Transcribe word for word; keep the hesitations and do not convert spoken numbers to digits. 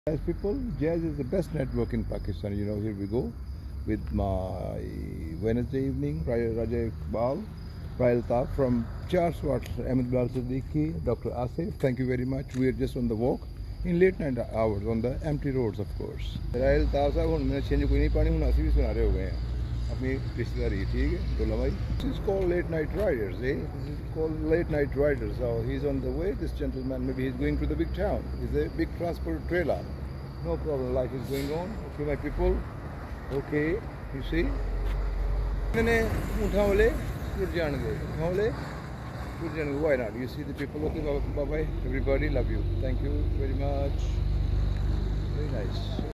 As people, jazz is the best network in Pakistan. You know, here we go with my Wednesday evening, Ra- Raja Iqbal, Rail Taf from Charswat, Ahmed Bilal Siddiqui, doctor Asif. Thank you very much. We are just on the walk in late night hours on the empty roads, of course. Rail Taf साहब हुन मैंने change कोई नहीं पानी हुन असी भी सुना रहे हो गए हैं अपनी रिश्तेदारी ठीक है दुल्ला भाई. This is called late night riders, eh? This is called late night riders. So he's on the way. This gentleman, maybe he's going to the big town. He's a big transport trailer. No problem, life is going on. Okay, my people. Okay, you see. मैंने उठा वाले फिर जान गए उठा वाले फिर जान गए. Why not? You see the people. Okay, bye bye. Everybody, love you. Thank you very much. Very nice.